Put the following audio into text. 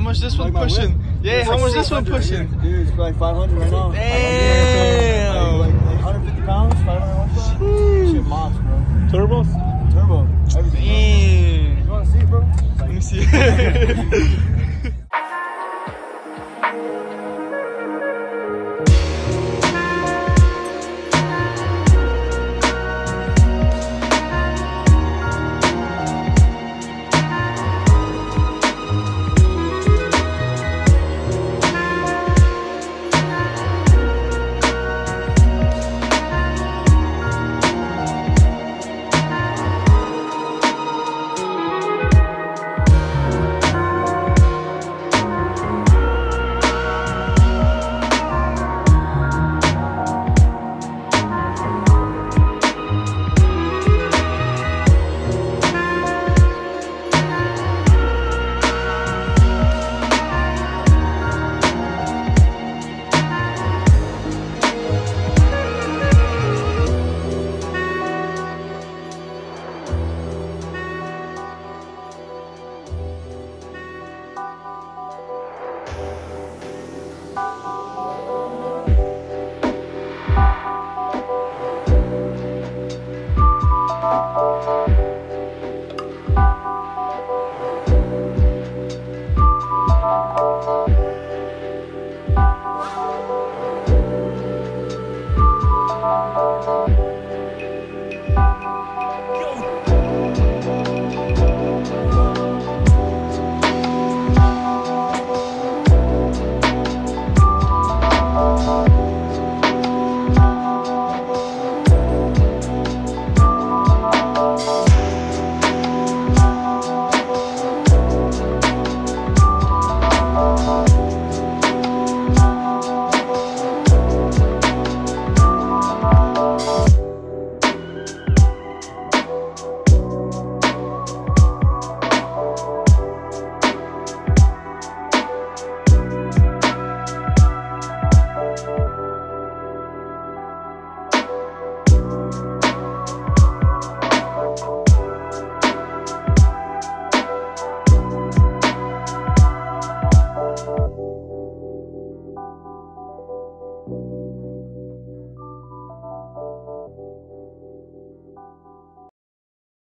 much this one pushing? Yeah, how much this one pushing? Dude, it's like 500 right now. Damn. Like 150 pounds, 500 horsepower. Shit, mods, bro. Turbos? Turbo. Everything. Damn. You want to see it, bro? Let me see. Thank you.